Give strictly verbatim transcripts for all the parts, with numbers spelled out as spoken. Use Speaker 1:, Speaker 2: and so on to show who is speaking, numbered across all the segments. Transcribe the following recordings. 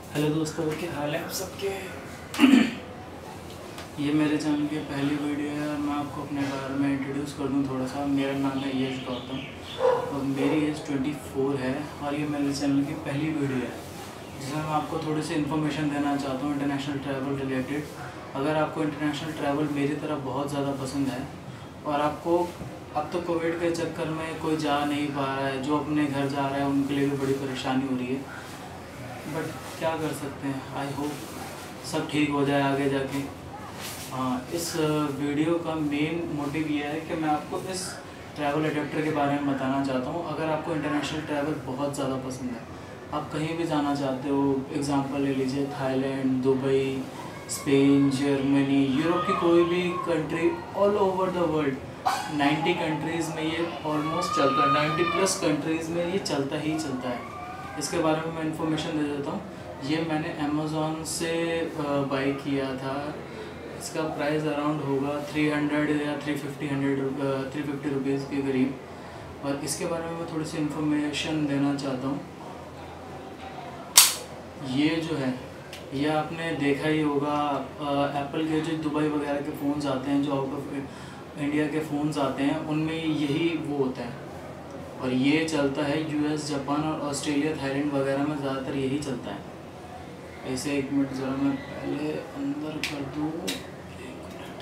Speaker 1: Hello दोस्तों, क्या हाल है आप सबके। ये मेरे चैनल की पहली वीडियो है और मैं आपको अपने बारे में इंट्रोड्यूस कर दूं थोड़ा सा। मेरा नाम है यश गौतम और मेरी एज चौबीस है और ये मेरे चैनल की पहली वीडियो है जिसमें मैं आपको थोड़ी सी इन्फॉर्मेशन देना चाहता हूँ इंटरनेशनल ट्रैवल रिलेटेड। अगर आपको इंटरनेशनल ट्रैवल मेरी तरह बहुत ज़्यादा पसंद है और आपको अब तो कोविड के चक्कर में कोई जा नहीं पा रहा है, जो अपने घर जा रहा है उनके लिए भी बड़ी परेशानी हो रही है, बट क्या कर सकते हैं। आई होप सब ठीक हो जाए आगे जाके। हाँ, इस वीडियो का मेन मोटिव ये है कि मैं आपको इस ट्रैवल एडेप्टर के बारे में बताना चाहता हूँ। अगर आपको इंटरनेशनल ट्रैवल बहुत ज़्यादा पसंद है, आप कहीं भी जाना चाहते हो, एग्जांपल ले लीजिए Thailand, Dubai, Spain, Germany, Europe की कोई भी country, all over the world नब्बे कंट्रीज़ में ये ऑलमोस्ट चलता है, नब्बे प्लस कंट्रीज़ में ये चलता ही चलता है। इसके बारे में मैं इंफॉर्मेशन दे देता हूँ। ये मैंने अमेज़ॉन से बाई किया था। इसका प्राइस अराउंड होगा तीन सौ या तीन सौ पचास हंड्रेड थ्री फिफ्टी रुपीज़ के करीब। और इसके बारे में मैं थोड़ी सी इंफॉर्मेशन देना चाहता हूँ। ये जो है, ये आपने देखा ही होगा, एप्पल के जो दुबई वगैरह के फ़ोन्स आते हैं, जो आउट ऑफ इंडिया के फ़ोन्स आते हैं, उनमें यही वो होता है। और ये चलता है यूएस, जापान और ऑस्ट्रेलिया, थाईलैंड वगैरह में ज़्यादातर यही चलता है। ऐसे एक मिनट ज़रा मैं पहले अंदर कर दूँ, एक मिनट।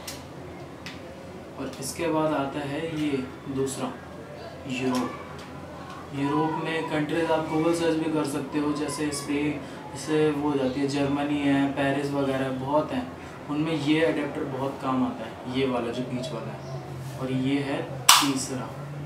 Speaker 1: और इसके बाद आता है ये दूसरा, यूरोप। यूरोप में कंट्रीज आप गूगल सर्च भी कर सकते हो, जैसे स्पेन से वो हो जाती है, जर्मनी है, पेरिस वगैरह बहुत हैं, उनमें ये अडेप्टर बहुत काम आता है, ये वाला जो बीच वाला है। और ये है तीसरा,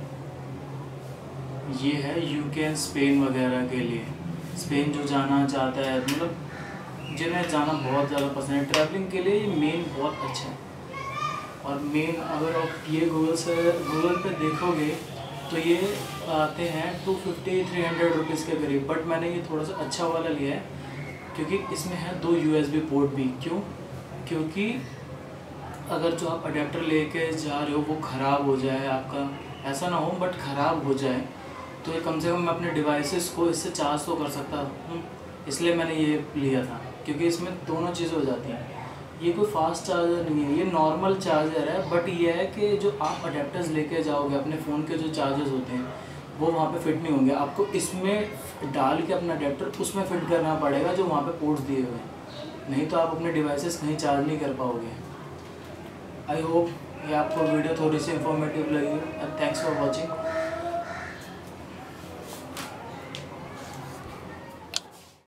Speaker 1: ये है यूके एंड स्पेन वगैरह के लिए। स्पेन जो जाना चाहता है, मतलब जिन्हें जाना बहुत ज़्यादा पसंद है ट्रैवलिंग के लिए, ये मेन बहुत अच्छा है। और मेन अगर आप ये गूगल से गूगल पे देखोगे तो ये आते हैं two fifty three hundred rupees के करीब। बट मैंने ये थोड़ा सा अच्छा वाला लिया है क्योंकि इसमें है दो यूएसबी पोर्ट भी। क्यों? क्योंकि अगर जो आप अडेप्टर लेके जा रहे हो वो ख़राब हो जाए, आपका ऐसा ना हो बट ख़राब हो जाए, तो ये कम से कम मैं अपने डिवाइसेस को इससे चार्ज तो कर सकता हूँ। इसलिए मैंने ये लिया था क्योंकि इसमें दोनों चीज़ें हो जाती हैं। ये कोई फास्ट चार्जर नहीं है, ये नॉर्मल चार्जर है। बट ये है कि जो आप अडेप्टर्स लेके जाओगे, अपने फ़ोन के जो चार्जर्स होते हैं वो वहाँ पे फिट नहीं होंगे। आपको इसमें डाल के अपना अडेप्टर उसमें फ़िट करना पड़ेगा जो वहाँ पे पोर्ट्स दिए हुए हैं, नहीं तो आप अपने डिवाइसेस कहीं चार्ज नहीं कर पाओगे। आई होप ये आपको वीडियो थोड़ी सी इन्फॉर्मेटिव लगी। Thanks for watching.